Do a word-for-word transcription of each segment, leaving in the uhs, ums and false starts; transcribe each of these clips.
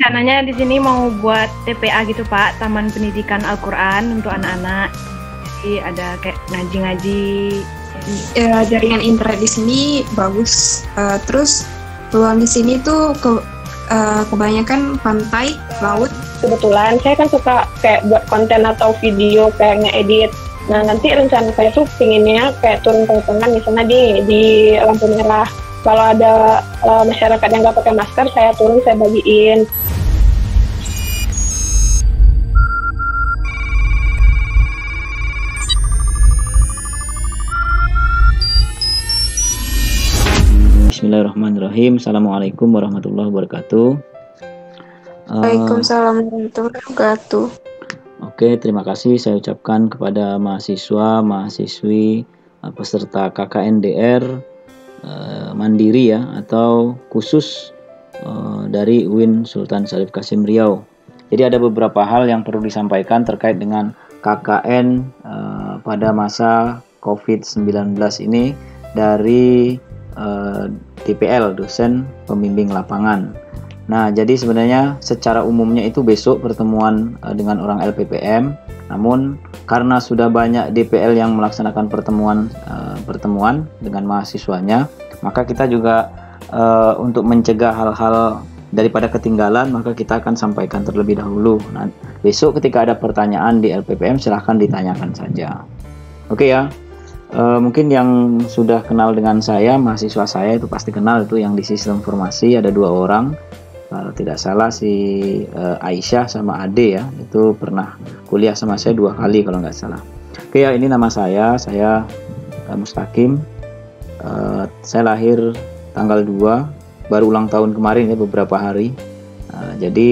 rencananya di sini mau buat T P A gitu Pak, Taman Pendidikan Al-Quran untuk anak-anak. Jadi ada kayak ngaji-ngaji. Ya, jaringan internet di sini bagus. Uh, terus peluang di sini tuh ke, uh, kebanyakan pantai, laut. Kebetulan saya kan suka kayak buat konten atau video kayak nge-edit. Nah nanti rencana saya tuh pinginnya kayak turun ke lapangan misalnya di di lampu merah. Kalau ada uh, masyarakat yang nggak pakai masker, saya turun, saya bagiin. Bismillahirrahmanirrahim. Assalamualaikum warahmatullahi wabarakatuh. Waalaikumsalam warahmatullahi wabarakatuh. Oke, terima kasih saya ucapkan kepada mahasiswa, mahasiswi, peserta K K N D R eh, Mandiri ya, atau khusus eh, dari U I N Sultan Syarif Kasim Riau. Jadi ada beberapa hal yang perlu disampaikan terkait dengan K K N eh, pada masa COVID sembilan belas ini dari eh, D P L, dosen pembimbing lapangan. Nah, jadi sebenarnya secara umumnya itu besok pertemuan uh, dengan orang L P P M. Namun karena sudah banyak D P L yang melaksanakan pertemuan uh, pertemuan dengan mahasiswanya, maka kita juga uh, untuk mencegah hal-hal daripada ketinggalan, maka kita akan sampaikan terlebih dahulu. Nah, besok ketika ada pertanyaan di L P P M silahkan ditanyakan saja. Oke ya. Uh, mungkin yang sudah kenal dengan saya, mahasiswa saya itu pasti kenal, itu yang di sistem informasi ada dua orang. Kalau tidak salah si uh, Aisyah sama Ade ya, itu pernah kuliah sama saya dua kali kalau nggak salah. Oke ya, ini nama saya, saya uh, Mustaqim. Uh, saya lahir tanggal dua, baru ulang tahun kemarin ya, beberapa hari. Uh, jadi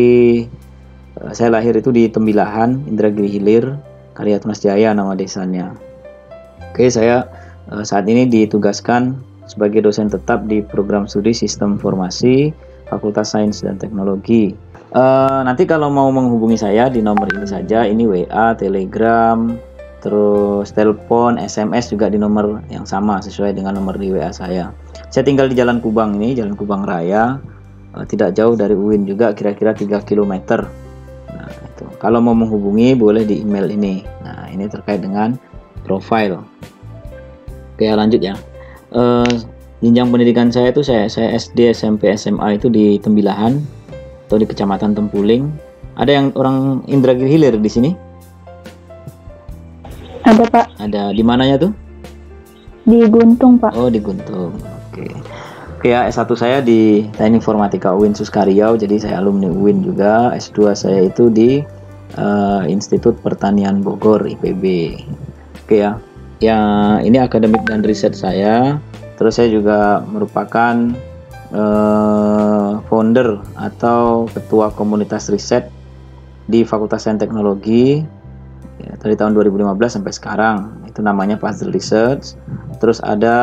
uh, saya lahir itu di Tembilahan, Indragiri Hilir, Karya Tunas Jaya nama desanya. Oke, saya uh, saat ini ditugaskan sebagai dosen tetap di program studi Sistem Informasi Fakultas Sains dan Teknologi. Uh, nanti kalau mau menghubungi saya di nomor ini saja, ini W A, Telegram, terus telepon, S M S juga di nomor yang sama sesuai dengan nomor di W A saya. Saya tinggal di Jalan Kubang ini, Jalan Kubang Raya, uh, tidak jauh dari U I N juga, kira-kira tiga kilometer. Nah, itu. Kalau mau menghubungi boleh di email ini. Nah, ini terkait dengan profile. Oke, lanjut ya. Uh, Jenjang pendidikan saya itu saya, saya S D, S M P, S M A itu di Tembilahan atau di Kecamatan Tempuling. Ada yang orang Indragiri Hilir di sini? Ada Pak. Ada di mananya tuh? Di Guntung Pak. Oh di Guntung. Oke. Oke ya, S satu saya di Teknik Informatika U I N Suskariau, jadi saya alumni U I N juga. S dua saya itu di uh, Institut Pertanian Bogor I P B. Oke ya. Ya ini akademik dan riset saya. Terus saya juga merupakan eh, founder atau ketua komunitas riset di Fakultas Sains Teknologi ya, dari tahun dua ribu lima belas sampai sekarang. Itu namanya Puzzle Research. Terus ada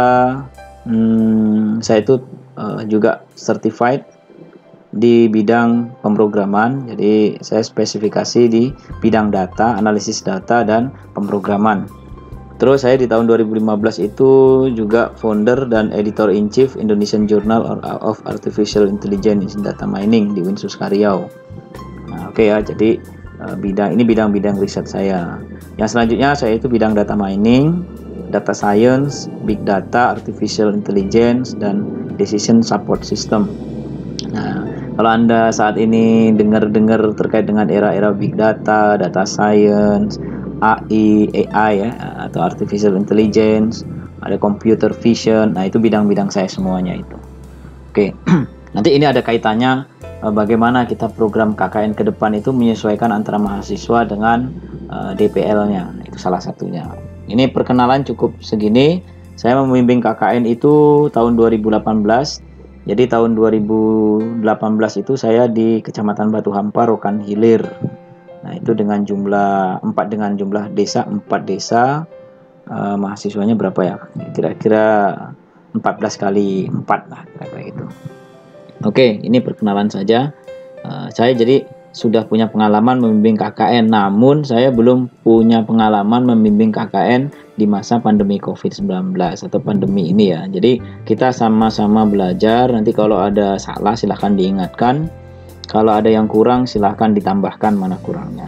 hmm, saya itu eh, juga certified di bidang pemrograman. Jadi saya spesifikasi di bidang data, analisis data dan pemrograman. Terus saya di tahun dua ribu lima belas itu juga founder dan editor in chief Indonesian Journal of Artificial Intelligence and Data Mining di U I N Suskariau. Nah, oke okay ya, jadi bidang ini bidang-bidang riset saya. Yang selanjutnya saya itu bidang data mining, data science, big data, artificial intelligence dan decision support system. Nah, kalau Anda saat ini dengar-dengar terkait dengan era-era big data, data science, A I, A I ya, atau artificial intelligence, ada computer vision. Nah, itu bidang-bidang saya semuanya itu. Oke. Nanti ini ada kaitannya bagaimana kita program K K N ke depan itu menyesuaikan antara mahasiswa dengan uh, D P L-nya. Itu salah satunya. Ini perkenalan cukup segini. Saya membimbing K K N itu tahun dua ribu delapan belas. Jadi tahun dua ribu delapan belas itu saya di Kecamatan Batu Hampar, Rokan Hilir. Nah, itu dengan jumlah empat dengan jumlah desa empat desa, uh, mahasiswanya berapa ya? Kira-kira empat belas kali empat lah, kira-kira gitu. Oke, ini perkenalan saja. Uh, saya jadi sudah punya pengalaman membimbing K K N, namun saya belum punya pengalaman membimbing K K N di masa pandemi COVID sembilan belas atau pandemi ini ya. Jadi kita sama-sama belajar. Nanti kalau ada salah silahkan diingatkan. Kalau ada yang kurang silahkan ditambahkan mana kurangnya.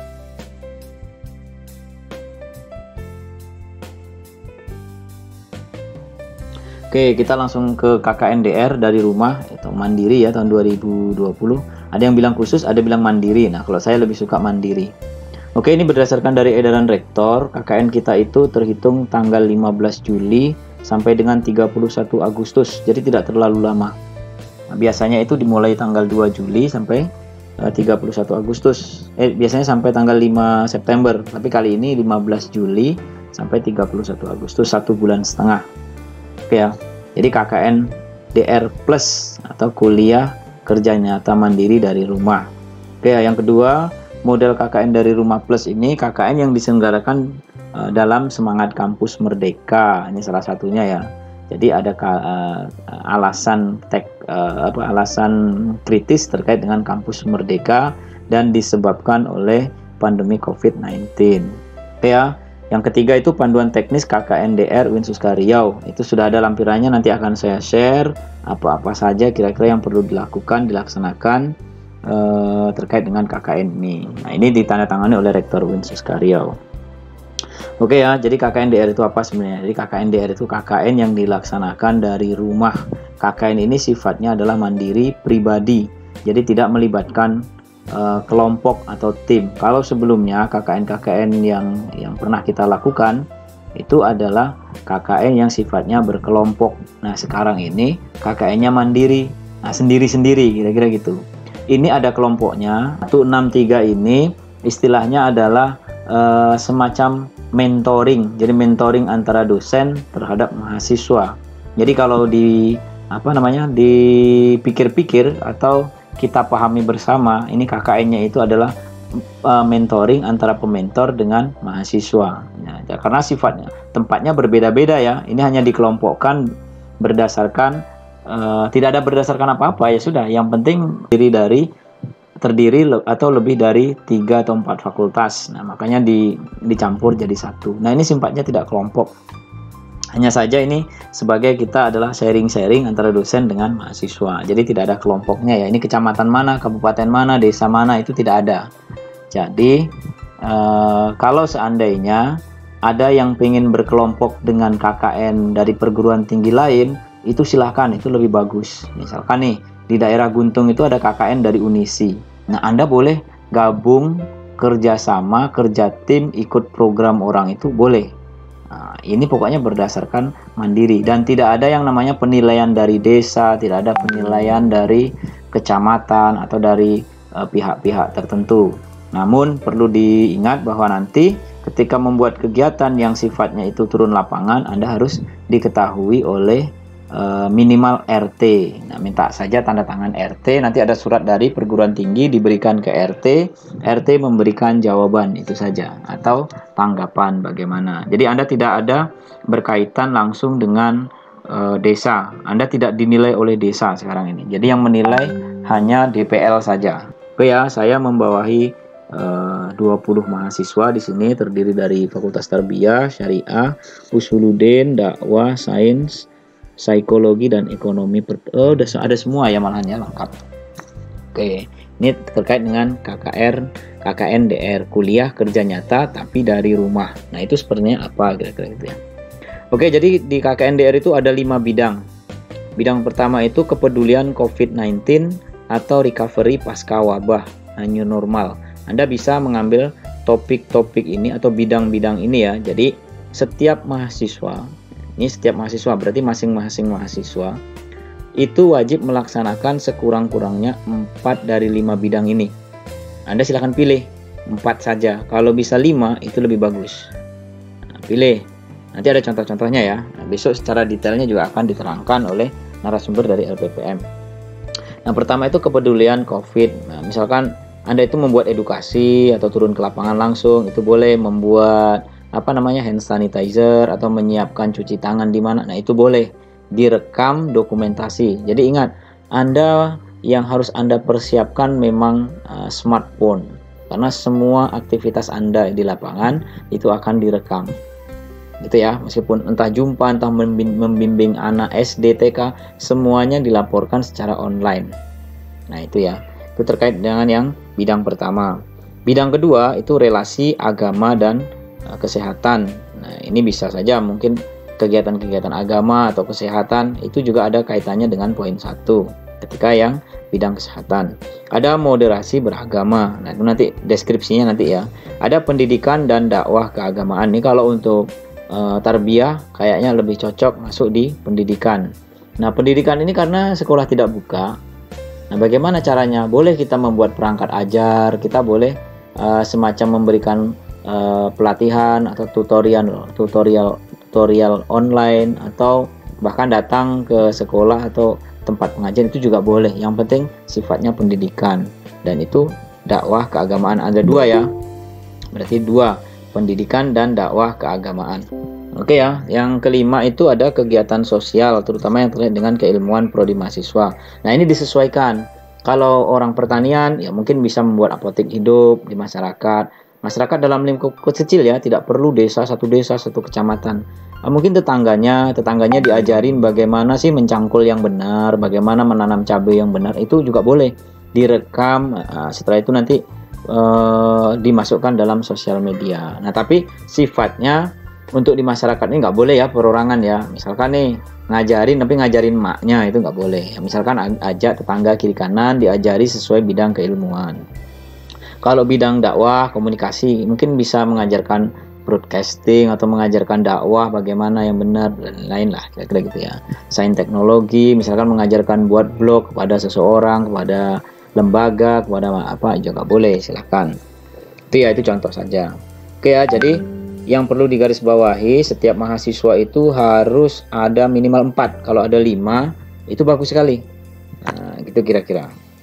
Oke, kita langsung ke K K N D R dari rumah atau mandiri ya tahun dua ribu dua puluh. Ada yang bilang khusus, ada bilang mandiri. Nah, kalau saya lebih suka mandiri. Oke, ini berdasarkan dari edaran rektor, K K N kita itu terhitung tanggal lima belas Juli sampai dengan tiga puluh satu Agustus. Jadi tidak terlalu lama. Nah, biasanya itu dimulai tanggal dua Juli sampai uh, tiga puluh satu Agustus. Eh, biasanya sampai tanggal lima September. Tapi kali ini lima belas Juli sampai tiga puluh satu Agustus, satu bulan setengah. Oke ya, jadi K K N D R plus atau kuliah kerja nyata mandiri dari rumah. Oke ya, yang kedua model K K N dari rumah plus ini K K N yang diselenggarakan uh, dalam semangat kampus merdeka. Ini salah satunya ya. Jadi ada uh, alasan tek, uh, apa alasan kritis terkait dengan kampus merdeka dan disebabkan oleh pandemi covid sembilan belas. Oke ya. Yang ketiga itu panduan teknis K K N D R U I N Suska Riau. Itu sudah ada lampirannya, nanti akan saya share apa-apa saja kira-kira yang perlu dilakukan, dilaksanakan eh, terkait dengan K K N ini. Nah, ini ditandatangani oleh Rektor U I N Suska Riau. Oke ya, jadi K K N D R itu apa sebenarnya? Jadi K K N D R itu K K N yang dilaksanakan dari rumah. K K N ini sifatnya adalah mandiri pribadi, jadi tidak melibatkan Uh, kelompok atau tim. Kalau sebelumnya K K N-K K N yang yang pernah kita lakukan itu adalah K K N yang sifatnya berkelompok. Nah, sekarang ini K K N-nya mandiri. Nah, sendiri-sendiri kira-kira gitu. Ini ada kelompoknya. seratus enam puluh tiga ini istilahnya adalah uh, semacam mentoring. Jadi mentoring antara dosen terhadap mahasiswa. Jadi kalau di apa namanya? dipikir-pikir atau kita pahami bersama, ini K K N-nya itu adalah uh, mentoring antara pementor dengan mahasiswa. Nah, karena sifatnya, tempatnya berbeda-beda ya. Ini hanya dikelompokkan berdasarkan, uh, tidak ada berdasarkan apa-apa ya sudah. Yang penting terdiri dari terdiri le atau lebih dari tiga atau empat fakultas. Nah, makanya di, dicampur jadi satu. Nah, ini sifatnya tidak kelompok. Hanya saja ini sebagai kita adalah sharing-sharing antara dosen dengan mahasiswa. Jadi tidak ada kelompoknya ya. Ini kecamatan mana, kabupaten mana, desa mana, itu tidak ada. Jadi eh, kalau seandainya ada yang ingin berkelompok dengan K K N dari perguruan tinggi lain, itu silahkan, itu lebih bagus. Misalkan nih di daerah Guntung itu ada K K N dari Unisi. Nah, Anda boleh gabung kerjasama, kerja tim, ikut program orang itu boleh. Nah, ini pokoknya berdasarkan mandiri dan tidak ada yang namanya penilaian dari desa, tidak ada penilaian dari kecamatan atau dari pihak-pihak uh, tertentu. Namun perlu diingat bahwa nanti ketika membuat kegiatan yang sifatnya itu turun lapangan, Anda harus diketahui oleh uh, minimal R T. Nah, minta saja tanda tangan R T, nanti ada surat dari perguruan tinggi diberikan ke R T, R T memberikan jawaban itu saja atau tanggapan bagaimana. Jadi Anda tidak ada berkaitan langsung dengan uh, desa. Anda tidak dinilai oleh desa sekarang ini. Jadi yang menilai hanya D P L saja. Oke ya, saya membawahi uh, dua puluh mahasiswa di sini terdiri dari Fakultas Tarbiyah, Syariah, Usuluddin, Dakwah, Sains, Psikologi dan Ekonomi. Oh, ada semua ya malahan ya, lengkap. Oke, ini terkait dengan K K R, K K N D R, kuliah kerja nyata tapi dari rumah. Nah, itu sebenarnya apa kira-kira itu ya. Oke, jadi di K K N D R itu ada lima bidang. Bidang pertama itu kepedulian covid sembilan belas atau recovery pasca wabah, new normal. Anda bisa mengambil topik-topik ini atau bidang-bidang ini ya. Jadi setiap mahasiswa, ini setiap mahasiswa berarti masing-masing mahasiswa itu wajib melaksanakan sekurang-kurangnya empat dari lima bidang ini. Anda silahkan pilih empat saja. Kalau bisa lima itu lebih bagus. Nah, pilih. Nanti ada contoh-contohnya ya. Nah, besok secara detailnya juga akan diterangkan oleh narasumber dari L P P M. Nah, pertama itu kepedulian COVID. Nah, misalkan Anda itu membuat edukasi atau turun ke lapangan langsung, itu boleh membuat apa namanya hand sanitizer atau menyiapkan cuci tangan di mana. Nah, itu boleh direkam dokumentasi. Jadi ingat, Anda yang harus Anda persiapkan memang uh, smartphone, karena semua aktivitas Anda di lapangan itu akan direkam. Gitu ya, meskipun entah jumpa, entah membimbing anak S D, T K, semuanya dilaporkan secara online. Nah, itu ya. Itu terkait dengan yang bidang pertama. Bidang kedua itu relasi agama dan uh, kesehatan. Nah, ini bisa saja mungkin kegiatan-kegiatan agama atau kesehatan itu juga ada kaitannya dengan poin satu. Ketika yang bidang kesehatan, ada moderasi beragama. Nah, itu nanti deskripsinya nanti ya. Ada pendidikan dan dakwah keagamaan. Ini kalau untuk uh, tarbiyah kayaknya lebih cocok masuk di pendidikan. Nah, pendidikan ini karena sekolah tidak buka. Nah, bagaimana caranya? Boleh kita membuat perangkat ajar, kita boleh uh, semacam memberikan uh, pelatihan atau tutorial, tutorial, tutorial online, atau bahkan datang ke sekolah atau tempat pengajian itu juga boleh. Yang penting sifatnya pendidikan, dan itu dakwah keagamaan. Ada dua ya, berarti dua, pendidikan dan dakwah keagamaan. Oke ya, yang kelima itu ada kegiatan sosial, terutama yang terkait dengan keilmuan prodi mahasiswa. Nah, ini disesuaikan. Kalau orang pertanian ya mungkin bisa membuat apotek hidup di masyarakat. Masyarakat dalam lingkup kecil ya, tidak perlu desa, satu desa, satu kecamatan. Mungkin tetangganya, tetangganya diajarin bagaimana sih mencangkul yang benar, bagaimana menanam cabai yang benar, itu juga boleh direkam. Setelah itu nanti uh, dimasukkan dalam sosial media. Nah, tapi sifatnya untuk di masyarakat ini nggak boleh ya perorangan ya. Misalkan nih ngajarin tapi ngajarin maknya, itu nggak boleh. Misalkan ajak tetangga kiri kanan diajari sesuai bidang keilmuan. Kalau bidang dakwah komunikasi mungkin bisa mengajarkan broadcasting atau mengajarkan dakwah bagaimana yang benar dan lain lah, kira-kira gitu ya. Sains teknologi misalkan mengajarkan buat blog kepada seseorang, kepada lembaga, kepada apa juga boleh, silakan. Itu ya, itu contoh saja. Oke ya, jadi yang perlu digarisbawahi, setiap mahasiswa itu harus ada minimal empat. Kalau ada lima itu bagus sekali. Nah, gitu kira-kira.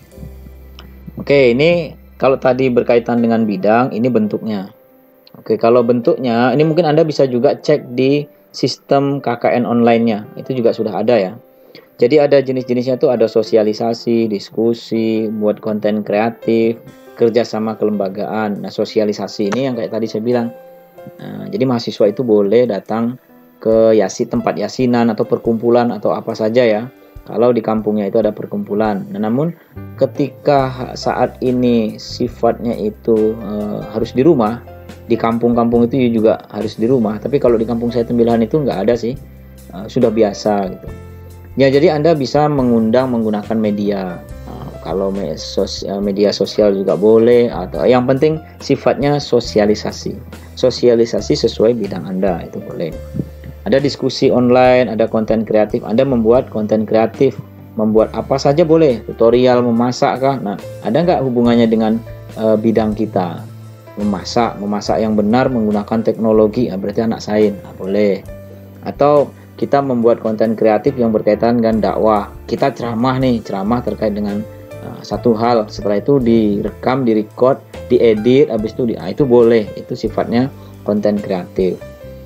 Oke, ini kalau tadi berkaitan dengan bidang, ini bentuknya. Oke, kalau bentuknya, ini mungkin Anda bisa juga cek di sistem K K N online-nya. Itu juga sudah ada ya. Jadi ada jenis-jenisnya tuh, ada sosialisasi, diskusi, buat konten kreatif, kerjasama kelembagaan. Nah, sosialisasi ini yang kayak tadi saya bilang. Nah, jadi mahasiswa itu boleh datang ke yasi, tempat yasinan atau perkumpulan atau apa saja ya. Kalau di kampungnya itu ada perkumpulan. Nah, namun ketika saat ini sifatnya itu e, harus di rumah, di kampung-kampung itu juga harus di rumah. Tapi kalau di kampung saya Tembilahan itu nggak ada sih, e, sudah biasa gitu. Ya, jadi Anda bisa mengundang menggunakan media. Nah, kalau media sosial juga boleh, atau yang penting sifatnya sosialisasi. Sosialisasi sesuai bidang Anda itu boleh. Ada diskusi online, ada konten kreatif. Anda membuat konten kreatif, membuat apa saja boleh, tutorial memasak kah? Nah, ada nggak hubungannya dengan e, bidang kita? Memasak, memasak yang benar menggunakan teknologi, nah, berarti anak sains, nah, boleh. Atau kita membuat konten kreatif yang berkaitan dengan dakwah. Kita ceramah nih, ceramah terkait dengan uh, satu hal. Setelah itu direkam, direcord, diedit, habis itu di, nah, itu boleh. Itu sifatnya konten kreatif.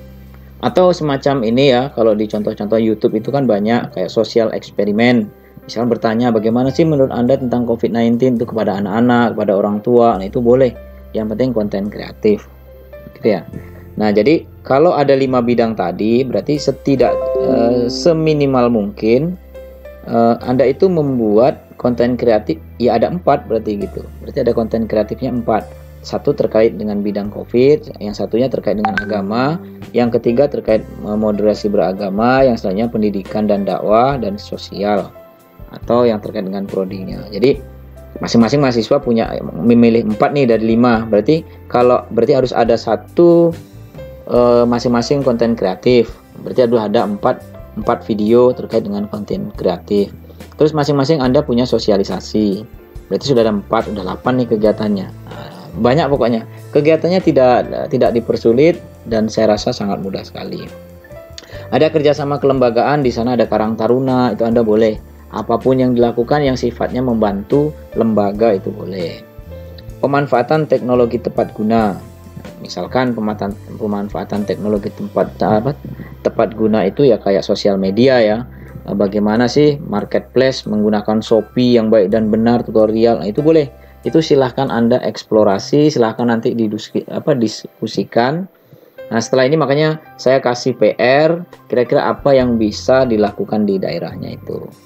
Atau semacam ini ya, kalau di contoh-contoh YouTube itu kan banyak kayak sosial eksperimen. Misalnya bertanya bagaimana sih menurut Anda tentang covid sembilan belas itu kepada anak-anak, kepada orang tua. Nah, itu boleh. Yang penting konten kreatif. Gitu ya. Nah, jadi kalau ada lima bidang tadi, berarti setidak uh, seminimal mungkin uh, Anda itu membuat konten kreatif, ya ada empat berarti gitu. Berarti ada konten kreatifnya empat. Satu terkait dengan bidang COVID, yang satunya terkait dengan agama, yang ketiga terkait moderasi beragama, yang selanjutnya pendidikan dan dakwah dan sosial, atau yang terkait dengan prodinya. Jadi masing-masing mahasiswa punya memilih empat nih dari lima. Berarti kalau berarti harus ada satu Uh, masing-masing konten kreatif. Berarti ada ada empat, empat video terkait dengan konten kreatif. Terus masing-masing Anda punya sosialisasi. Berarti sudah ada empat, sudah delapan nih kegiatannya. Nah, banyak pokoknya. Kegiatannya tidak tidak dipersulit dan saya rasa sangat mudah sekali. Ada kerjasama kelembagaan, di sana ada Karang Taruna, itu Anda boleh. Apapun yang dilakukan yang sifatnya membantu lembaga itu boleh. Pemanfaatan teknologi tepat guna. Misalkan pemanfaatan, pemanfaatan teknologi tempat apa, tepat guna itu ya kayak sosial media ya. Bagaimana sih marketplace menggunakan Shopee yang baik dan benar, tutorial. Nah, itu boleh. Itu silahkan Anda eksplorasi, silahkan nanti diduski, apa, diskusikan. Nah, setelah ini makanya saya kasih P R, kira-kira apa yang bisa dilakukan di daerahnya itu.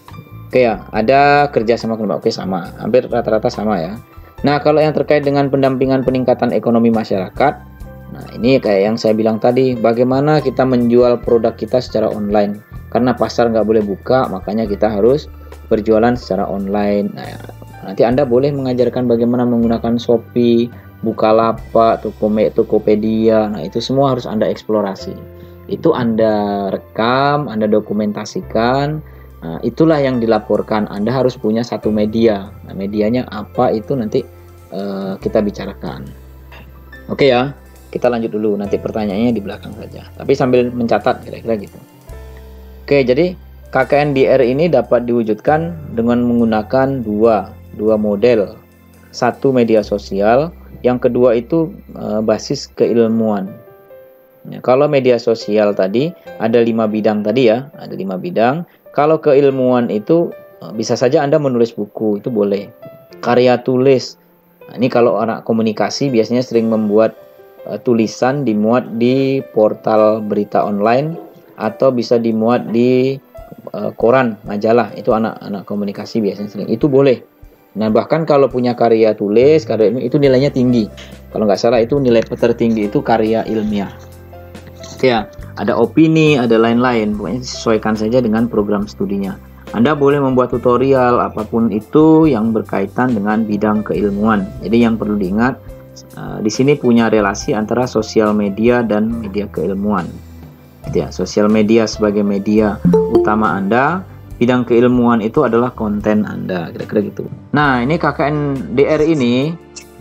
Oke ya, ada kerja sama kelompok. Oke, sama, hampir rata-rata sama ya. Nah, kalau yang terkait dengan pendampingan peningkatan ekonomi masyarakat, nah ini kayak yang saya bilang tadi, bagaimana kita menjual produk kita secara online. Karena pasar nggak boleh buka, makanya kita harus berjualan secara online. Nah, nanti Anda boleh mengajarkan bagaimana menggunakan Shopee, Bukalapak, Tokopedia. Nah, itu semua harus Anda eksplorasi. Itu Anda rekam, Anda dokumentasikan. Nah, itulah yang dilaporkan. Anda harus punya satu media. Nah, medianya apa itu nanti uh, kita bicarakan. Oke ya, kita lanjut dulu. Nanti pertanyaannya di belakang saja. Tapi sambil mencatat kira-kira gitu. Oke, jadi K K N D R ini dapat diwujudkan dengan menggunakan dua, dua model. Satu media sosial, yang kedua itu uh, basis keilmuan. Ya, kalau media sosial tadi ada lima bidang tadi ya, ada lima bidang. Kalau keilmuan itu bisa saja Anda menulis buku, itu boleh. Karya tulis. Nah, ini kalau anak komunikasi biasanya sering membuat uh, tulisan dimuat di portal berita online atau bisa dimuat di uh, koran, majalah. Itu anak-anak komunikasi biasanya sering. Itu boleh. Nah, bahkan kalau punya karya tulis, karya ilmiah, itu nilainya tinggi. Kalau nggak salah itu nilai tertinggi itu karya ilmiah. Oke ya. Ada opini, ada lain-lain. Pokoknya disesuaikan saja dengan program studinya. Anda boleh membuat tutorial apapun itu yang berkaitan dengan bidang keilmuan. Jadi yang perlu diingat, uh, di sini punya relasi antara sosial media dan media keilmuan. Gitu ya, sosial media sebagai media utama Anda, bidang keilmuan itu adalah konten Anda, kira-kira gitu. Nah, ini K K N D R ini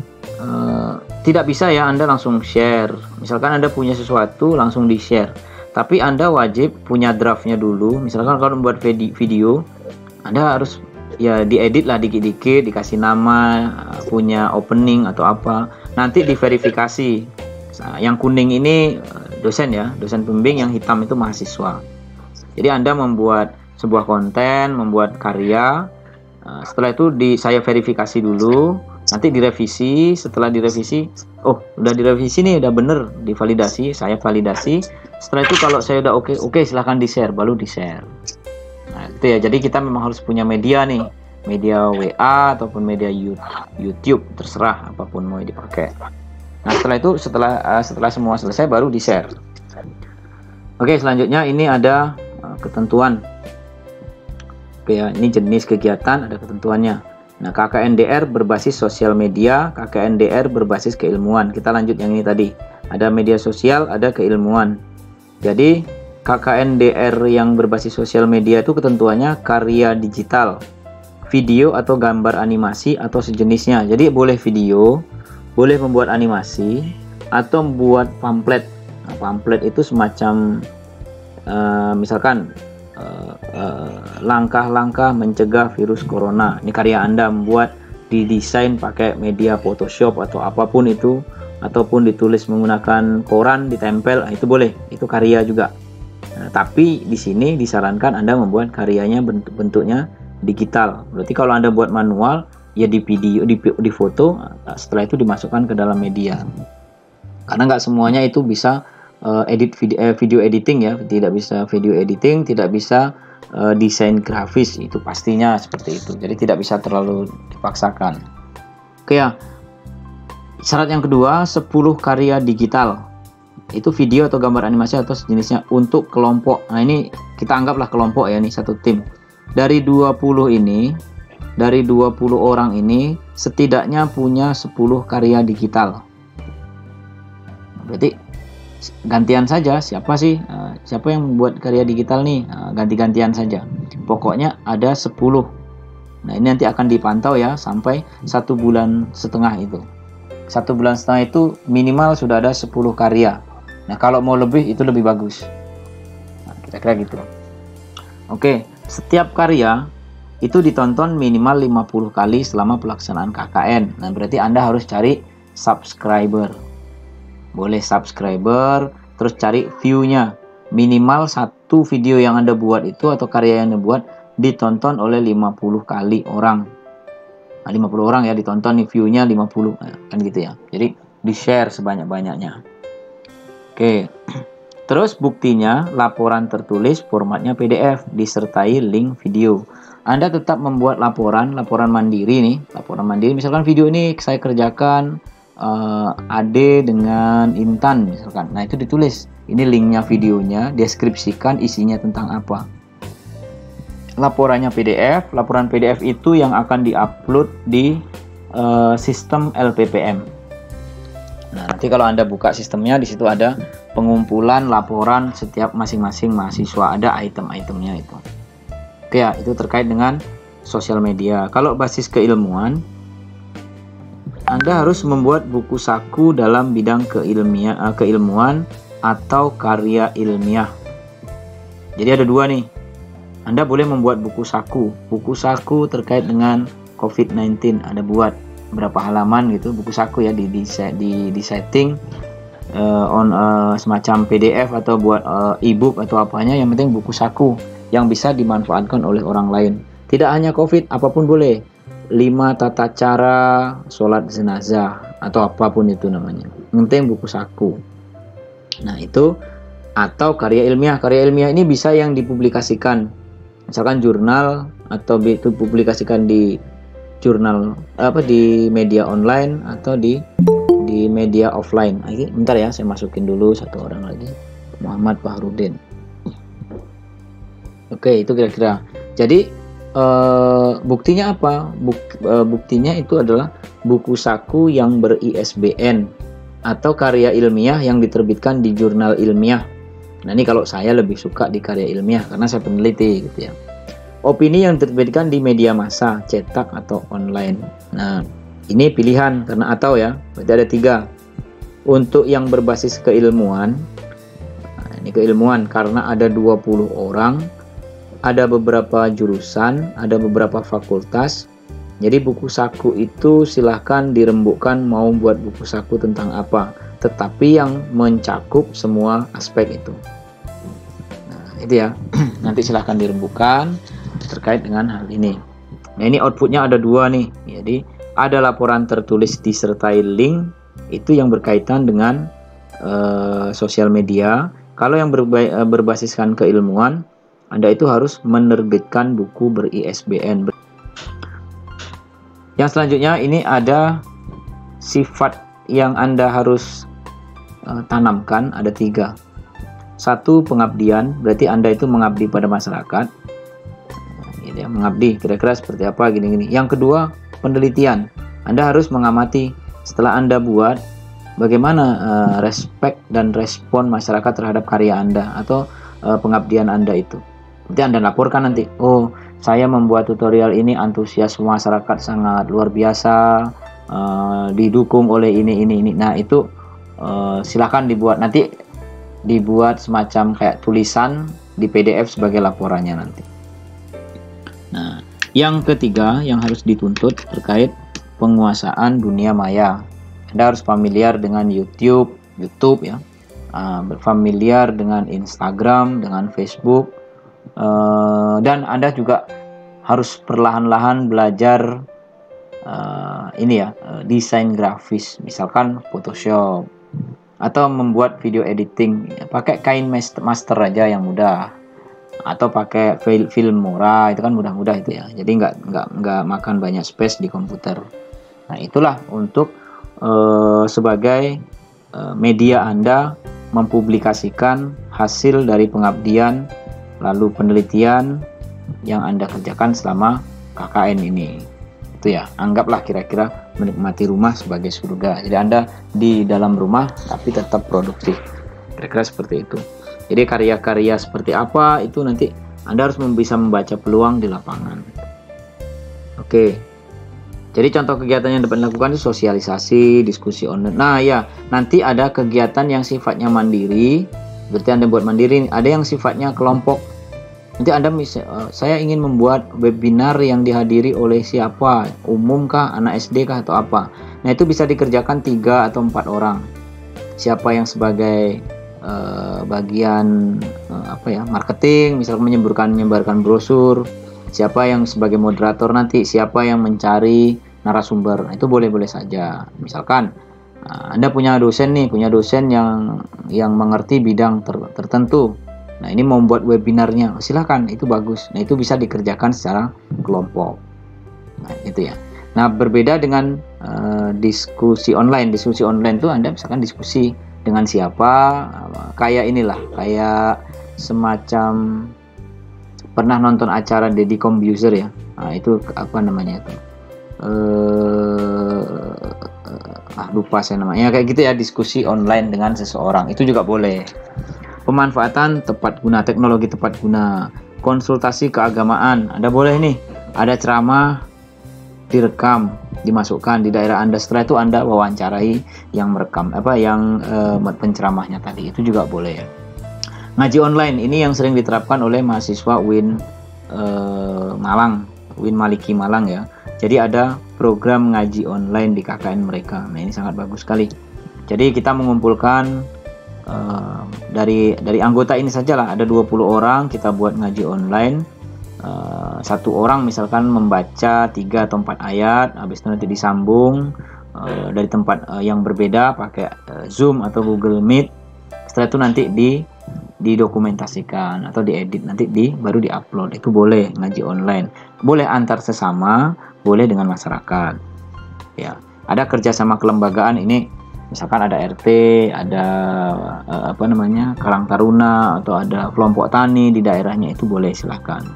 uh, tidak bisa ya Anda langsung share. Misalkan Anda punya sesuatu langsung di-share. Tapi Anda wajib punya draftnya dulu. Misalkan kalau membuat video, Anda harus ya diedit lah dikit-dikit, dikasih nama, punya opening atau apa. Nanti diverifikasi. Nah, yang kuning ini dosen ya, dosen pembimbing, yang hitam itu mahasiswa. Jadi Anda membuat sebuah konten, membuat karya. Setelah itu di saya verifikasi dulu. Nanti direvisi, setelah direvisi, oh udah direvisi nih, udah bener, divalidasi, saya validasi. Setelah itu kalau saya udah oke, okay, oke okay, silahkan di-share, baru di-share. Nah itu ya, jadi kita memang harus punya media nih, media W A ataupun media YouTube, terserah apapun mau dipakai. Nah setelah itu, setelah uh, setelah semua selesai, baru di-share. Oke, selanjutnya ini ada uh, ketentuan. Oke ya, ini jenis kegiatan, ada ketentuannya. Nah, K K N D R berbasis sosial media, K K N D R berbasis keilmuan. Kita lanjut yang ini tadi. Ada media sosial, ada keilmuan. Jadi, K K N D R yang berbasis sosial media itu ketentuannya karya digital, video atau gambar animasi atau sejenisnya. Jadi, boleh video, boleh membuat animasi, atau membuat pamflet. Nah, pamflet itu semacam, uh, misalkan, langkah-langkah uh, uh, mencegah virus corona. Ini karya Anda, membuat didesain pakai media Photoshop atau apapun itu, ataupun ditulis menggunakan koran, ditempel, nah, itu boleh, itu karya juga. Nah, tapi di sini disarankan Anda membuat karyanya bentuk-bentuknya digital. Berarti kalau Anda buat manual, ya di video, di, di foto, setelah itu dimasukkan ke dalam media. Karena nggak semuanya itu bisa Uh, edit video, eh, video editing ya, tidak bisa video editing, tidak bisa uh, desain grafis, itu pastinya seperti itu. Jadi tidak bisa terlalu dipaksakan. Oke ya. Syarat yang kedua, sepuluh karya digital. Itu video atau gambar animasi atau sejenisnya untuk kelompok. Nah, ini kita anggaplah kelompok ya, ini satu tim. Dari dua puluh ini, dari dua puluh orang ini setidaknya punya sepuluh karya digital. Berarti gantian saja, siapa sih uh, siapa yang membuat karya digital nih, uh, ganti-gantian saja, pokoknya ada sepuluh. Nah ini nanti akan dipantau ya sampai satu bulan setengah. Itu satu bulan setengah itu minimal sudah ada sepuluh karya. Nah kalau mau lebih itu lebih bagus. Nah, kira-kira gitu. Oke, setiap karya itu ditonton minimal lima puluh kali selama pelaksanaan K K N. Nah berarti Anda harus cari subscriber. Boleh subscriber, terus cari view-nya. Minimal satu video yang Anda buat itu atau karya yang Anda buat ditonton oleh lima puluh kali orang. Nah, lima puluh orang ya ditonton nih, view-nya lima puluh. Nah, kan gitu ya. Jadi di-share sebanyak-banyaknya. Oke. Terus buktinya laporan tertulis formatnya P D F disertai link video. Anda tetap membuat laporan, laporan mandiri nih, laporan mandiri. Misalkan video ini saya kerjakan uh, Ade dengan Intan misalkan. Nah itu ditulis, ini linknya videonya, deskripsikan isinya tentang apa. Laporannya P D F, laporan P D F itu yang akan diupload di uh, sistem L P P M. Nah nanti kalau Anda buka sistemnya, di situ ada pengumpulan laporan setiap masing-masing mahasiswa, ada item-itemnya itu. Oke ya, itu terkait dengan sosial media. Kalau basis keilmuan, Anda harus membuat buku saku dalam bidang keilmiah, keilmuan atau karya ilmiah. Jadi ada dua nih. Anda boleh membuat buku saku. Buku saku terkait dengan covid sembilan belas. Ada buat berapa halaman gitu, buku saku ya, di di di, di setting uh, on uh, semacam P D F atau buat uh, e-book atau apanya. Yang penting buku saku yang bisa dimanfaatkan oleh orang lain. Tidak hanya COVID, apapun boleh. Lima tata cara sholat jenazah atau apapun itu namanya. Penting buku saku. Nah itu, atau karya ilmiah. Karya ilmiah ini bisa yang dipublikasikan. Misalkan jurnal atau dipublikasikan di jurnal apa di media online atau di di media offline. Ini bentar ya, saya masukin dulu satu orang lagi. Muhammad Fahrudin. Oke, itu kira-kira. Jadi eh, buktinya apa? Buk, eh, buktinya itu adalah buku saku yang ber-I S B N atau karya ilmiah yang diterbitkan di jurnal ilmiah. Nah ini kalau saya lebih suka di karya ilmiah karena saya peneliti gitu ya. Opini yang diterbitkan di media massa, cetak atau online. Nah ini pilihan karena atau ya, berarti ada tiga. Untuk yang berbasis keilmuan, nah, ini keilmuan karena ada dua puluh orang. Ada beberapa jurusan, ada beberapa fakultas. Jadi buku saku itu silahkan dirembukkan mau buat buku saku tentang apa. Tetapi yang mencakup semua aspek itu. Nah itu ya, nanti silahkan dirembukkan terkait dengan hal ini. Nah ini outputnya ada dua nih. Jadi ada laporan tertulis disertai link, itu yang berkaitan dengan uh, sosial media. Kalau yang berba berbasiskan keilmuan, Anda itu harus menerbitkan buku ber-I S B N. Yang selanjutnya ini ada sifat yang Anda harus uh, tanamkan, ada tiga. Satu, pengabdian, berarti Anda itu mengabdi pada masyarakat. Gitu ya, mengabdi, kira-kira seperti apa, gini-gini. Yang kedua, penelitian. Anda harus mengamati setelah Anda buat, bagaimana uh, respek dan respon masyarakat terhadap karya Anda atau uh, pengabdian Anda itu. Nanti Anda laporkan nanti, oh saya membuat tutorial ini antusias masyarakat sangat luar biasa, uh, didukung oleh ini ini ini. Nah itu uh, silahkan dibuat, nanti dibuat semacam kayak tulisan di P D F sebagai laporannya nanti. Nah yang ketiga yang harus dituntut terkait penguasaan dunia maya. Anda harus familiar dengan YouTube, YouTube ya, uh, berfamiliar dengan Instagram, dengan Facebook. Uh, dan Anda juga harus perlahan-lahan belajar uh, ini ya, uh, desain grafis, misalkan Photoshop atau membuat video editing ya, pakai kain master aja yang mudah, atau pakai fil Filmora, itu kan mudah-mudah itu ya, jadi nggak nggak nggak makan banyak space di komputer. Nah itulah untuk uh, sebagai uh, media Anda mempublikasikan hasil dari pengabdian lalu penelitian yang Anda kerjakan selama K K N ini. Itu ya, anggaplah kira-kira menikmati rumah sebagai surga. Jadi Anda di dalam rumah tapi tetap produktif. Kira-kira seperti itu. Jadi karya-karya seperti apa itu nanti Anda harus bisa membaca peluang di lapangan. Oke. Jadi contoh kegiatan yang dapat dilakukan itu sosialisasi, diskusi online. Nah ya, nanti ada kegiatan yang sifatnya mandiri. Berarti Anda buat mandiri. Ada yang sifatnya kelompok. Nanti Anda bisa, uh, saya ingin membuat webinar yang dihadiri oleh siapa, umum kah, anak S D kah, atau apa. Nah itu bisa dikerjakan tiga atau empat orang. Siapa yang sebagai uh, bagian uh, apa ya, marketing, misalkan menyebarkan menyebarkan brosur. Siapa yang sebagai moderator nanti, siapa yang mencari narasumber. Nah, itu boleh-boleh saja. Misalkan uh, Anda punya dosen nih, punya dosen yang yang mengerti bidang ter, tertentu. Nah, ini mau membuat webinarnya, silahkan, itu bagus. Nah, itu bisa dikerjakan secara kelompok. Nah, itu ya. Nah, berbeda dengan uh, diskusi online. Diskusi online tuh Anda misalkan diskusi dengan siapa, uh, kayak inilah, kayak semacam pernah nonton acara Deddy Combuser ya. Nah, itu apa namanya itu? Uh, uh, ah, lupa saya namanya. Kayak gitu ya, diskusi online dengan seseorang. Itu juga boleh. Pemanfaatan tepat guna, teknologi tepat guna, konsultasi keagamaan, Anda boleh nih, ada ceramah direkam, dimasukkan di daerah Anda, setelah itu Anda wawancarai yang merekam, apa yang eh, penceramahnya tadi, itu juga boleh ya. Ngaji online, ini yang sering diterapkan oleh mahasiswa U I N eh, Malang, U I N Maliki Malang ya. Jadi ada program ngaji online di K K N mereka, nah ini sangat bagus sekali. Jadi kita mengumpulkan Uh, dari dari anggota ini saja lah, ada dua puluh orang, kita buat ngaji online. Uh, satu orang misalkan membaca tiga atau empat ayat, habis itu nanti disambung uh, dari tempat uh, yang berbeda pakai uh, Zoom atau Google Meet. Setelah itu nanti di didokumentasikan atau diedit, nanti di baru diupload. Itu boleh ngaji online, boleh antar sesama, boleh dengan masyarakat ya. Ada kerjasama kelembagaan, ini misalkan ada R T, ada uh, apa namanya Karang Taruna, atau ada kelompok tani di daerahnya, itu boleh, silahkan.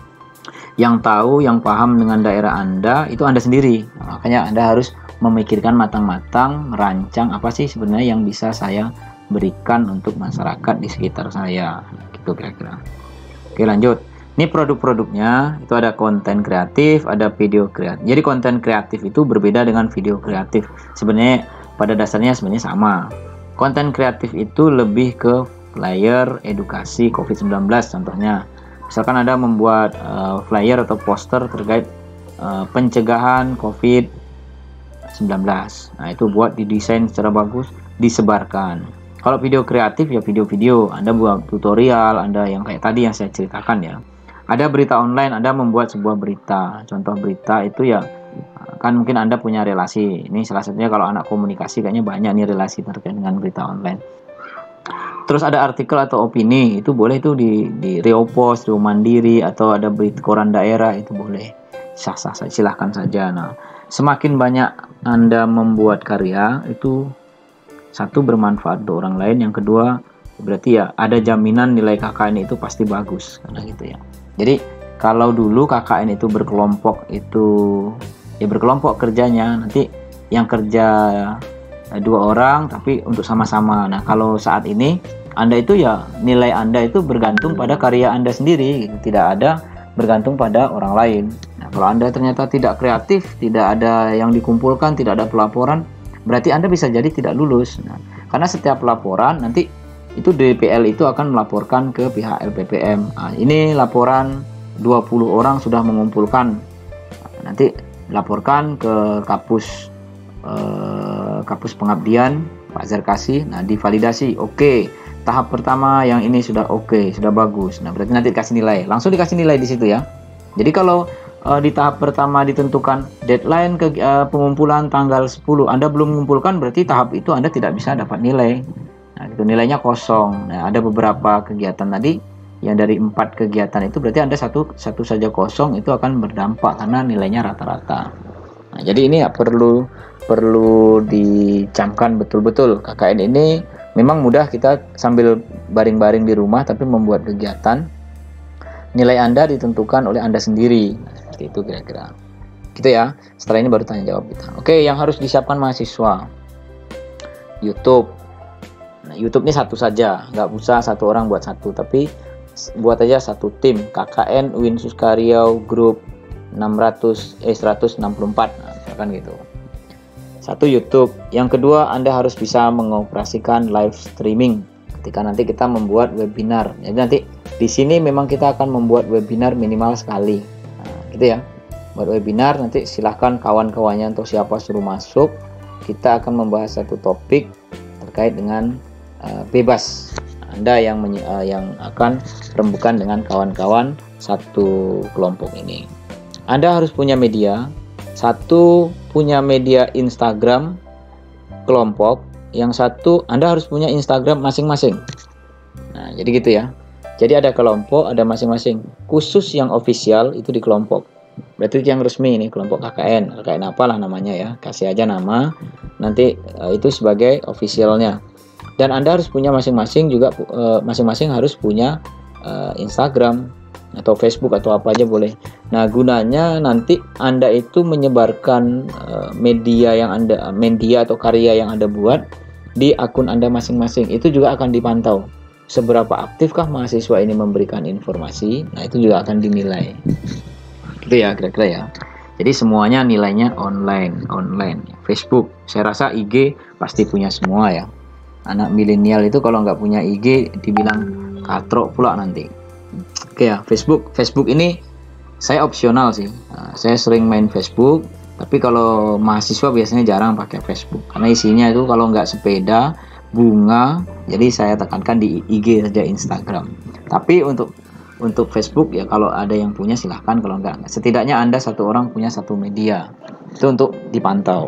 Yang tahu, yang paham dengan daerah Anda itu Anda sendiri. Nah, makanya Anda harus memikirkan matang-matang, merancang apa sih sebenarnya yang bisa saya berikan untuk masyarakat di sekitar saya, gitu kira-kira. Oke, lanjut. Ini produk-produknya, itu ada konten kreatif, ada video kreatif. Jadi konten kreatif itu berbeda dengan video kreatif. Sebenarnya pada dasarnya sebenarnya sama. Konten kreatif itu lebih ke flyer edukasi covid sembilan belas contohnya. Misalkan Anda membuat uh, flyer atau poster terkait uh, pencegahan covid sembilan belas. Nah, itu buat didesain secara bagus, disebarkan. Kalau video kreatif ya video-video, Anda buat tutorial, Anda yang kayak tadi yang saya ceritakan ya. Ada berita online, Anda membuat sebuah berita. Contoh berita itu ya, kan mungkin Anda punya relasi. Ini salah satunya kalau anak komunikasi kayaknya banyak nih relasi terkait dengan berita online. Terus ada artikel atau opini, itu boleh itu di di Reopost, Rio Mandiri, atau ada berita koran daerah, itu boleh. Sah-sah saja, silahkan saja. Nah, semakin banyak Anda membuat karya, itu satu bermanfaat untuk orang lain, yang kedua berarti ya ada jaminan nilai K K N itu pasti bagus, karena gitu ya. Jadi kalau dulu K K N itu berkelompok, itu ya berkelompok kerjanya, nanti yang kerja dua orang tapi untuk sama-sama. Nah, kalau saat ini Anda itu ya nilai Anda itu bergantung pada karya Anda sendiri, gitu. Tidak ada bergantung pada orang lain. Nah, kalau Anda ternyata tidak kreatif, tidak ada yang dikumpulkan, tidak ada pelaporan, berarti Anda bisa jadi tidak lulus. Nah, karena setiap laporan nanti itu D P L itu akan melaporkan ke pihak L P P M. Nah, ini laporan dua puluh orang sudah mengumpulkan. Nah, nanti laporkan ke kapus eh, kapus pengabdian Pak Zerkasi. Nah, divalidasi. Oke, tahap pertama yang ini sudah oke, sudah bagus. Nah, berarti nanti dikasih nilai. Langsung dikasih nilai di situ ya. Jadi kalau eh, di tahap pertama ditentukan deadline ke eh, pengumpulan tanggal sepuluh, Anda belum mengumpulkan, berarti tahap itu Anda tidak bisa dapat nilai. Nah, itu nilainya kosong. Nah, ada beberapa kegiatan tadi yang dari empat kegiatan itu berarti Anda satu satu saja kosong, itu akan berdampak karena nilainya rata-rata. Nah, jadi ini ya perlu perlu dicamkan betul-betul. K K N ini memang mudah, kita sambil baring-baring di rumah tapi membuat kegiatan. Nilai Anda ditentukan oleh Anda sendiri. Nah, seperti itu kira-kira. Gitu ya. Setelah ini baru tanya jawab kita. Oke, yang harus disiapkan mahasiswa. YouTube. Nah, YouTube ini satu saja, nggak usah satu orang buat satu, tapi buat aja satu tim. K K N U I N Suska Riau Grup enam ratus eh seratus enam puluh empat, nah, misalkan gitu. Satu YouTube. Yang kedua, Anda harus bisa mengoperasikan live streaming ketika nanti kita membuat webinar. Jadi nanti di sini memang kita akan membuat webinar minimal sekali. Nah, gitu ya. Buat webinar nanti silahkan kawan-kawannya atau siapa suruh masuk. Kita akan membahas satu topik terkait dengan uh, bebas. Anda yang menye- uh, yang akan rembukan dengan kawan-kawan satu kelompok ini. Anda harus punya media. Satu punya media Instagram kelompok, yang satu Anda harus punya Instagram masing-masing. Nah, jadi gitu ya. Jadi ada kelompok, ada masing-masing. Khusus yang official itu di kelompok. Berarti itu yang resmi ini kelompok K K N. K K N apalah namanya ya. Kasih aja nama. Nanti uh, itu sebagai officialnya. Dan Anda harus punya masing-masing juga uh, masing-masing harus punya uh, Instagram atau Facebook atau apa aja boleh. Nah, gunanya nanti Anda itu menyebarkan uh, media yang Anda media atau karya yang Anda buat di akun Anda masing-masing. Itu juga akan dipantau. Seberapa aktifkah mahasiswa ini memberikan informasi? Nah, itu juga akan dinilai. Gitu ya, kira-kira ya. Jadi semuanya nilainya online, online. Facebook, saya rasa I G pasti punya semua ya. Anak milenial itu kalau nggak punya I G dibilang katrok pula nanti. Oke ya, Facebook. Facebook ini saya opsional sih. Nah, saya sering main Facebook, tapi kalau mahasiswa biasanya jarang pakai Facebook karena isinya itu kalau nggak sepeda, bunga, jadi saya tekankan di I G saja, Instagram. Tapi untuk untuk Facebook ya kalau ada yang punya silahkan, kalau nggak setidaknya Anda satu orang punya satu media. Itu untuk dipantau.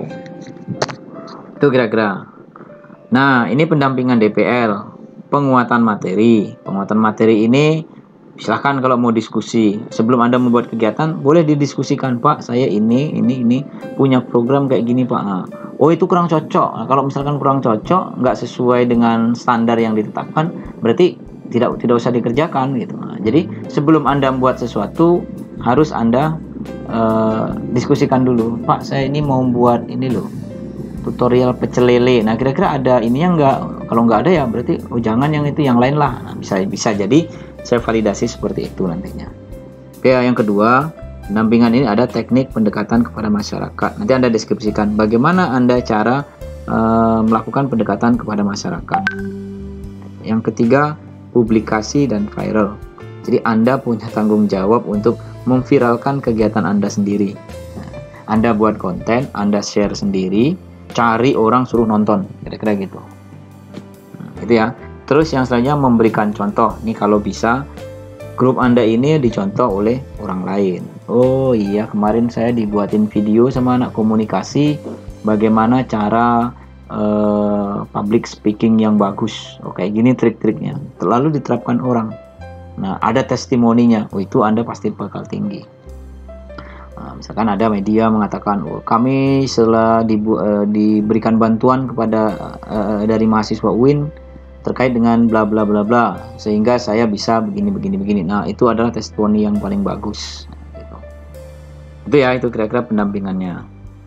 Itu kira-kira. Nah, ini pendampingan D P L, penguatan materi. Penguatan materi ini silahkan kalau mau diskusi. Sebelum Anda membuat kegiatan, boleh didiskusikan, Pak, saya ini, ini, ini punya program kayak gini, Pak. Nah, oh itu kurang cocok. Nah, kalau misalkan kurang cocok, nggak sesuai dengan standar yang ditetapkan, berarti tidak tidak usah dikerjakan gitu. Nah, jadi sebelum Anda membuat sesuatu, harus Anda uh, diskusikan dulu, Pak, saya ini mau buat ini loh, tutorial pecel lele. Nah, kira-kira ada ininya nggak? Kalau nggak ada ya berarti oh jangan yang itu, yang lain lah. Nah, bisa bisa jadi saya validasi seperti itu nantinya. Oke, yang kedua, pendampingan ini ada teknik pendekatan kepada masyarakat. Nanti Anda deskripsikan bagaimana Anda cara uh, melakukan pendekatan kepada masyarakat. Yang ketiga, publikasi dan viral. Jadi Anda punya tanggung jawab untuk memviralkan kegiatan Anda sendiri. Anda buat konten, Anda share sendiri, cari orang suruh nonton, kira-kira gitu. Nah, gitu ya. Terus yang selanjutnya memberikan contoh. Nih kalau bisa grup Anda ini dicontoh oleh orang lain. Oh iya, kemarin saya dibuatin video sama anak komunikasi bagaimana cara uh, public speaking yang bagus. Oke, gini trik-triknya. Lalu diterapkan orang. Nah, ada testimoninya. Oh, itu Anda pasti bakal tinggi. Nah, misalkan ada media mengatakan, oh, kami setelah dibu uh, diberikan bantuan kepada uh, dari mahasiswa U I N terkait dengan bla bla bla bla sehingga saya bisa begini begini begini. Nah, itu adalah testimoni yang paling bagus. Gitu. Itu ya, itu kira-kira pendampingannya.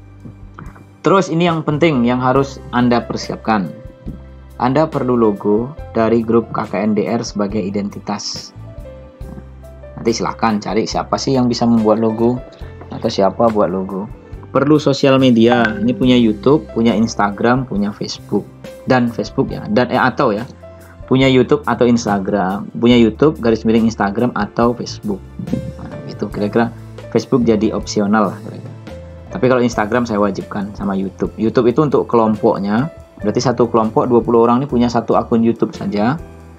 Terus ini yang penting yang harus Anda persiapkan. Anda perlu logo dari grup K K N D R sebagai identitas. Nanti silahkan cari siapa sih yang bisa membuat logo atau siapa buat logo. Perlu sosial media. Ini punya YouTube, punya Instagram, punya Facebook dan Facebook ya. Dan eh, atau ya punya YouTube atau Instagram, punya YouTube garis miring Instagram atau Facebook. Nah, itu kira-kira Facebook jadi opsional lah kira-kira. Tapi kalau Instagram saya wajibkan sama YouTube. YouTube itu untuk kelompoknya. Berarti satu kelompok dua puluh orang ini punya satu akun YouTube saja.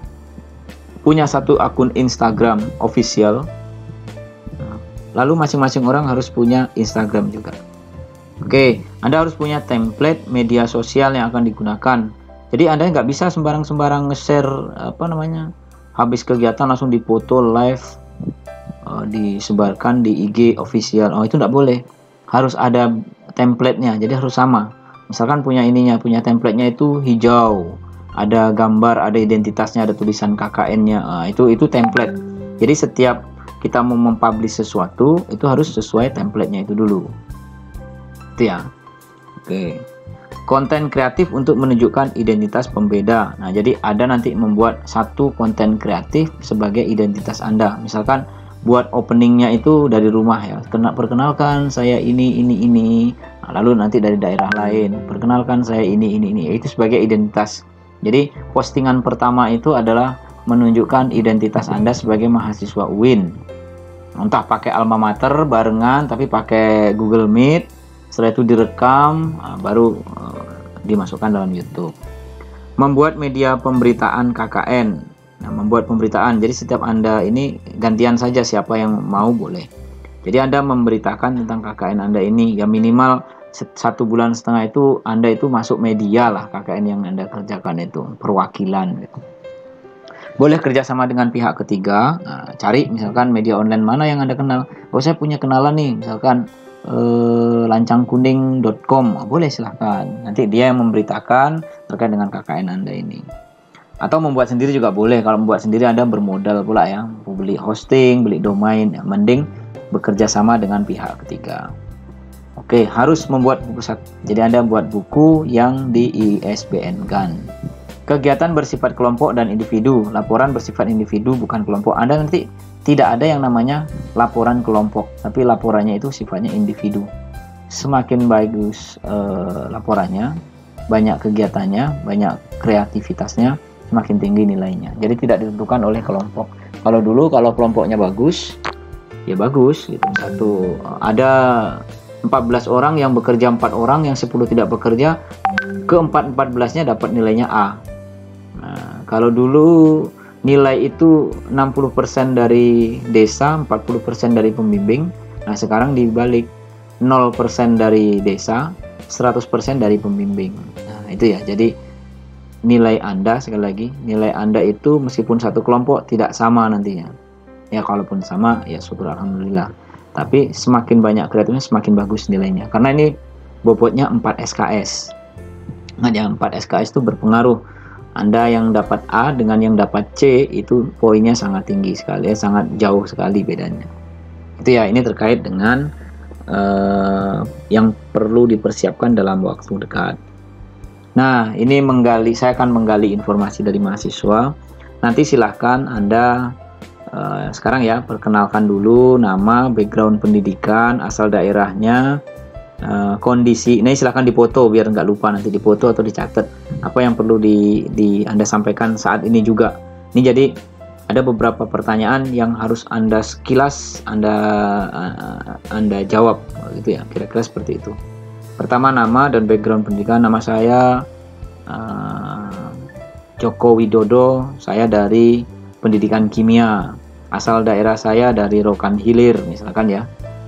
Punya satu akun Instagram official. Nah, lalu masing-masing orang harus punya Instagram juga. Oke, Anda harus punya template media sosial yang akan digunakan. Jadi Anda nggak bisa sembarang-sembarang nge-share apa namanya, habis kegiatan langsung dipoto live, uh, disebarkan di I G official. Oh, itu nggak boleh. Harus ada template-nya. Jadi harus sama. Misalkan punya ininya, punya template-nya itu hijau, ada gambar, ada identitasnya, ada tulisan K K N-nya. Nah, itu itu template. Jadi setiap kita mau mempublish sesuatu itu harus sesuai template-nya itu dulu. Ya. Oke. Konten kreatif untuk menunjukkan identitas pembeda. Nah, jadi ada nanti membuat satu konten kreatif sebagai identitas Anda. Misalkan buat openingnya itu dari rumah ya. Kena perkenalkan saya ini ini ini. Nah, lalu nanti dari daerah lain, perkenalkan saya ini ini ini. Itu sebagai identitas. Jadi postingan pertama itu adalah menunjukkan identitas Anda sebagai mahasiswa U I N. Entah pakai alma mater barengan tapi pakai Google Meet. Setelah itu direkam, baru uh, dimasukkan dalam YouTube. Membuat media pemberitaan K K N. Nah, membuat pemberitaan. Jadi setiap Anda ini gantian saja siapa yang mau boleh. Jadi Anda memberitakan tentang K K N Anda ini. Ya minimal satu bulan setengah itu Anda itu masuk media lah K K N yang Anda kerjakan itu. Perwakilan. Gitu. Boleh kerjasama dengan pihak ketiga. Nah, cari misalkan media online mana yang Anda kenal. Oh, saya punya kenalan nih, misalkan eh, lancangkuning dot com. Oh, boleh, silahkan. Nanti dia yang memberitakan terkait dengan K K N Anda ini. Atau membuat sendiri juga boleh. Kalau membuat sendiri Anda bermodal pula ya, beli hosting, beli domain. Ya, mending bekerja sama dengan pihak ketiga. Oke, harus membuat buku satu. Jadi Anda buat buku yang di I S B N-kan. Kegiatan bersifat kelompok dan individu. Laporan bersifat individu bukan kelompok. Anda nanti tidak ada yang namanya laporan kelompok, tapi laporannya itu sifatnya individu. Semakin bagus eh, laporannya, banyak kegiatannya, banyak kreativitasnya, semakin tinggi nilainya. Jadi tidak ditentukan oleh kelompok. Kalau dulu kalau kelompoknya bagus, ya bagus gitu. Satu ada empat belas orang yang bekerja empat orang, yang sepuluh tidak bekerja, keempat empat belasnya dapat nilainya A. Nah, kalau dulu nilai itu enam puluh persen dari desa, empat puluh persen dari pembimbing. Nah, sekarang dibalik, nol persen dari desa, seratus persen dari pembimbing. Nah, itu ya. Jadi nilai Anda, sekali lagi, nilai Anda itu meskipun satu kelompok tidak sama nantinya. Ya, kalaupun sama, ya syukur alhamdulillah. Tapi semakin banyak kreatifnya semakin bagus nilainya. Karena ini bobotnya empat S K S. Nah, yang empat S K S itu berpengaruh. Anda yang dapat A dengan yang dapat C itu poinnya sangat tinggi sekali, ya, sangat jauh sekali bedanya. Itu ya, ini terkait dengan uh, yang perlu dipersiapkan dalam waktu dekat. Nah, ini menggali, saya akan menggali informasi dari mahasiswa. Nanti silahkan Anda Uh, sekarang ya, perkenalkan dulu nama, background pendidikan, asal daerahnya, uh, kondisi. Ini silahkan dipoto biar nggak lupa, nanti dipoto atau dicatat apa yang perlu di, di Anda sampaikan saat ini juga. Ini jadi ada beberapa pertanyaan yang harus Anda sekilas Anda uh, Anda jawab gitu ya, kira-kira seperti itu. Pertama, nama dan background pendidikan. Nama saya uh, Joko Widodo, saya dari pendidikan kimia, asal daerah saya dari Rokan Hilir misalkan ya.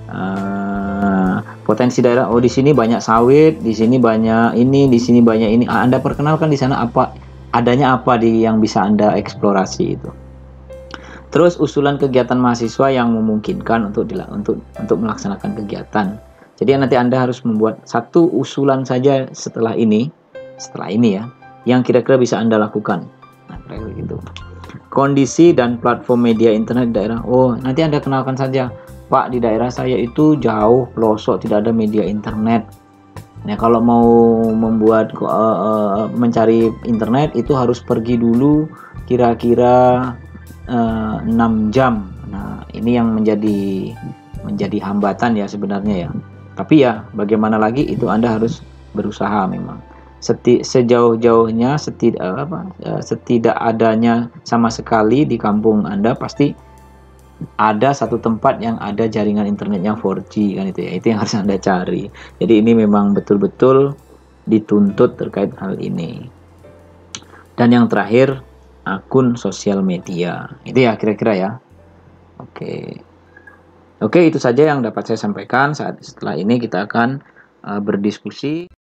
Uh, potensi daerah, oh di sini banyak sawit, di sini banyak ini, di sini banyak ini. Anda perkenalkan di sana apa adanya, apa di yang bisa Anda eksplorasi itu. Terus usulan kegiatan mahasiswa yang memungkinkan untuk untuk untuk melaksanakan kegiatan. Jadi nanti Anda harus membuat satu usulan saja setelah ini, setelah ini ya, yang kira-kira bisa Anda lakukan. Nah, kayak gitu. Kondisi dan platform media internet daerah. Oh, nanti Anda kenalkan saja, Pak, di daerah saya itu jauh pelosok, tidak ada media internet. Nah, kalau mau membuat uh, mencari internet itu harus pergi dulu kira-kira uh, enam jam. Nah, ini yang menjadi menjadi hambatan ya sebenarnya ya. Tapi ya bagaimana lagi, itu Anda harus berusaha memang. Seti, sejauh-jauhnya setidak apa setidak adanya sama sekali di kampung Anda pasti ada satu tempat yang ada jaringan internetnya empat G kan, itu ya, itu yang harus Anda cari. Jadi ini memang betul-betul dituntut terkait hal ini. Dan yang terakhir, akun sosial media. Itu ya kira-kira ya. Oke. Oke, itu saja yang dapat saya sampaikan. Saat setelah ini kita akan uh, berdiskusi.